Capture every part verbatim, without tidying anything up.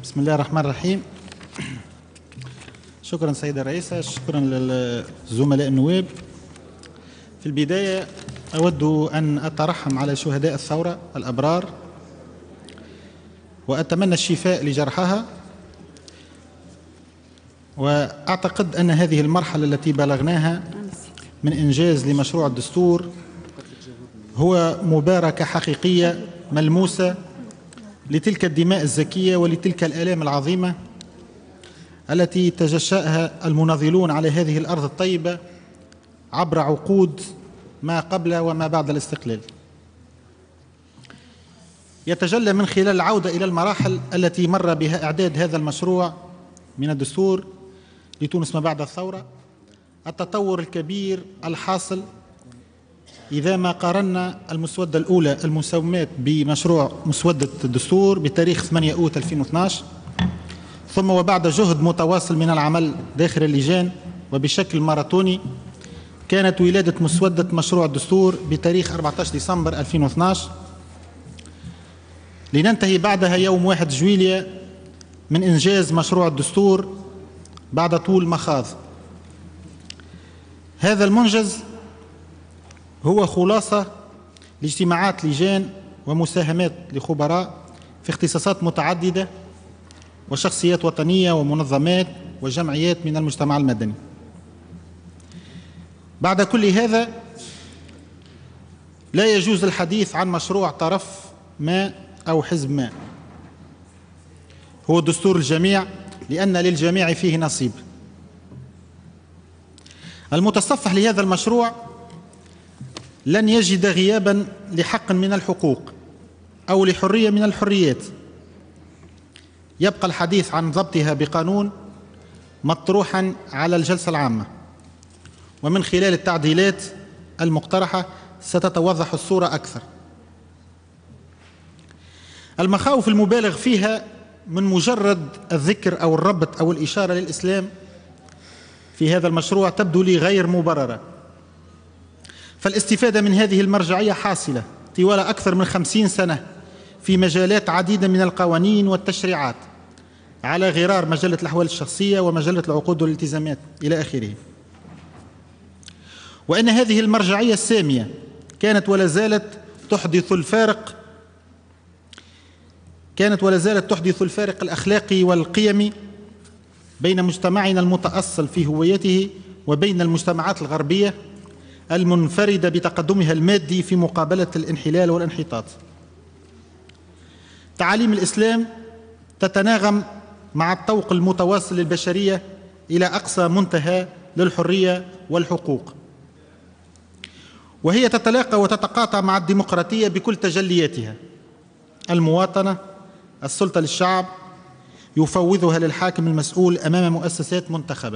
بسم الله الرحمن الرحيم. شكرا سيدة الرئيسة، شكرا للزملاء النواب. في البداية أود أن أترحم على شهداء الثورة الأبرار وأتمنى الشفاء لجرحها، وأعتقد أن هذه المرحلة التي بلغناها من إنجاز لمشروع الدستور هو مباركة حقيقية ملموسة لتلك الدماء الزكية ولتلك الآلام العظيمة التي تجشأها المناضلون على هذه الأرض الطيبة عبر عقود ما قبل وما بعد الاستقلال. يتجلى من خلال العودة إلى المراحل التي مر بها إعداد هذا المشروع من الدستور لتونس ما بعد الثورة التطور الكبير الحاصل إذا ما قارنا المسودة الأولى المسومات بمشروع مسودة الدستور بتاريخ ثمانية أوت ألفين واثناشر، ثم وبعد جهد متواصل من العمل داخل اللجان وبشكل ماراثوني كانت ولادة مسودة مشروع الدستور بتاريخ أربعة عشر ديسمبر ألفين واثناشر، لننتهي بعدها يوم واحد جويلية من إنجاز مشروع الدستور بعد طول مخاض. هذا المنجز هو خلاصة لاجتماعات لجان ومساهمات لخبراء في اختصاصات متعددة وشخصيات وطنية ومنظمات وجمعيات من المجتمع المدني. بعد كل هذا لا يجوز الحديث عن مشروع طرف ما أو حزب ما، هو دستور الجميع لأن للجميع فيه نصيب. المتصفح لهذا المشروع لن يجد غيابا لحق من الحقوق أو لحرية من الحريات، يبقى الحديث عن ضبطها بقانون مطروحا على الجلسة العامة، ومن خلال التعديلات المقترحة ستتوضح الصورة أكثر. المخاوف المبالغ فيها من مجرد الذكر أو الربط أو الإشارة للإسلام في هذا المشروع تبدو لي غير مبررة، فالاستفادة من هذه المرجعية حاصلة طوال أكثر من خمسين سنة في مجالات عديدة من القوانين والتشريعات على غرار مجلة الأحوال الشخصية ومجلة العقود والالتزامات إلى آخره، وأن هذه المرجعية السامية كانت ولا زالت تحدث الفارق كانت ولا زالت تحدث الفارق الأخلاقي والقيمي بين مجتمعنا المتأصل في هويته وبين المجتمعات الغربية المنفردة بتقدمها المادي في مقابلة الانحلال والانحطاط. تعاليم الإسلام تتناغم مع الطوق المتواصل للبشرية إلى أقصى منتهى للحرية والحقوق، وهي تتلاقى وتتقاطع مع الديمقراطية بكل تجلياتها: المواطنة، السلطة للشعب يفوضها للحاكم المسؤول أمام مؤسسات منتخبة.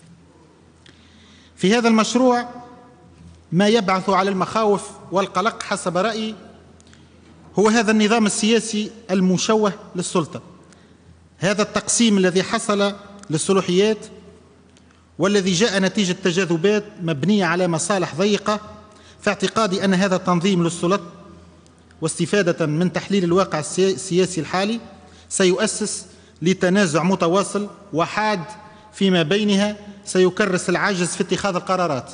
في هذا المشروع ما يبعث على المخاوف والقلق حسب رأيي هو هذا النظام السياسي المشوه للسلطة، هذا التقسيم الذي حصل للصلاحيات والذي جاء نتيجة تجاذبات مبنية على مصالح ضيقة، في اعتقادي أن هذا التنظيم للسلطة واستفادة من تحليل الواقع السياسي الحالي سيؤسس لتنازع متواصل وحاد فيما بينها سيكرس العجز في اتخاذ القرارات.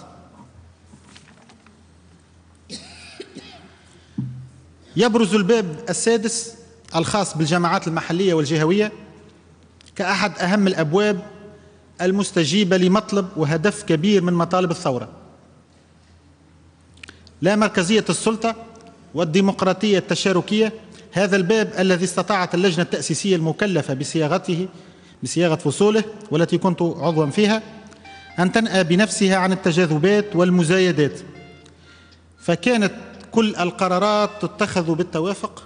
يبرز الباب السادس الخاص بالجماعات المحلية والجهوية كأحد أهم الأبواب المستجيبة لمطلب وهدف كبير من مطالب الثورة: لا مركزية السلطة والديمقراطية التشاركية. هذا الباب الذي استطاعت اللجنة التأسيسية المكلفة بصياغته بصياغة فصوله والتي كنت عضوا فيها أن تنأى بنفسها عن التجاذبات والمزايدات، فكانت كل القرارات تتخذ بالتوافق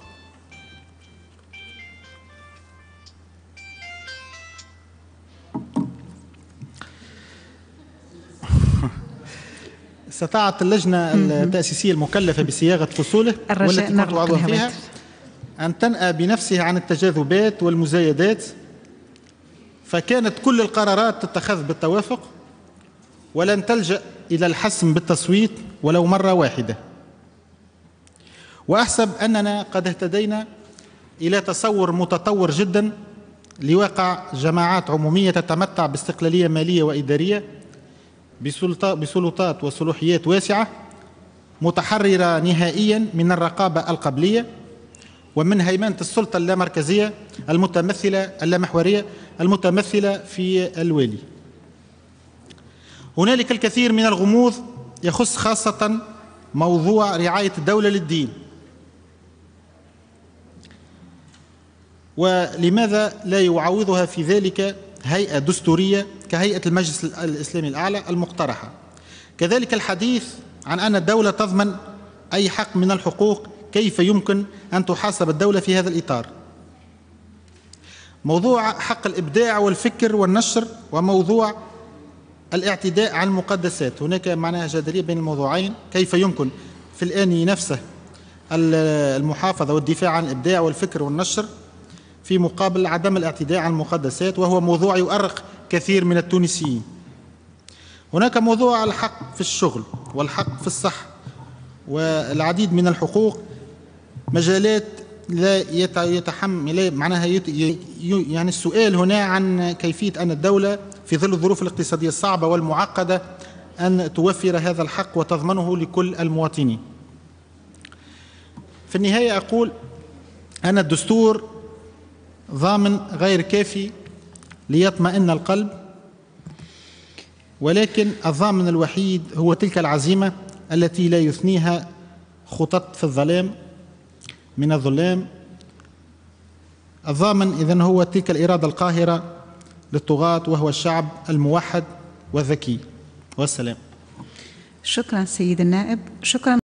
استطاعت اللجنة التأسيسية المكلفة بصياغة فصوله والتي كنت عضوا فيها أن تنأى بنفسها عن التجاذبات والمزايدات، فكانت كل القرارات تتخذ بالتوافق ولن تلجأ إلى الحسم بالتصويت ولو مرة واحدة. وأحسب أننا قد اهتدينا إلى تصور متطور جدا لواقع جماعات عمومية تتمتع باستقلالية مالية وإدارية بسلطات وصلاحيات واسعة، متحررة نهائيا من الرقابة القبلية ومن هيمنة السلطة اللامركزية المتمثلة اللامحورية المتمثلة في الوالي. هنالك الكثير من الغموض يخص خاصة موضوع رعاية الدولة للدين، ولماذا لا يعوضها في ذلك هيئة دستورية كهيئة المجلس الإسلامي الأعلى المقترحة. كذلك الحديث عن أن الدولة تضمن أي حق من الحقوق، كيف يمكن أن تحاسب الدولة في هذا الإطار؟ موضوع حق الإبداع والفكر والنشر وموضوع الاعتداء على المقدسات، هناك معناها جدلية بين الموضوعين، كيف يمكن في الآن نفسه المحافظة والدفاع عن الإبداع والفكر والنشر في مقابل عدم الاعتداء على المقدسات، وهو موضوع يؤرق كثير من التونسيين. هناك موضوع الحق في الشغل والحق في الصحة والعديد من الحقوق، مجالات لا يتحمل معناها يعني السؤال هنا عن كيفية أن الدولة في ظل الظروف الاقتصادية الصعبة والمعقدة أن توفر هذا الحق وتضمنه لكل المواطنين. في النهاية أقول أن الدستور ضامن غير كافي ليطمئن القلب، ولكن الضامن الوحيد هو تلك العزيمة التي لا يثنيها خطط في الظلام من الظلام. الضامن إذن هو تلك الإرادة القاهرة للطغاة، وهو الشعب الموحد والذكي. والسلام. شكرا سيد النائب. شكرا.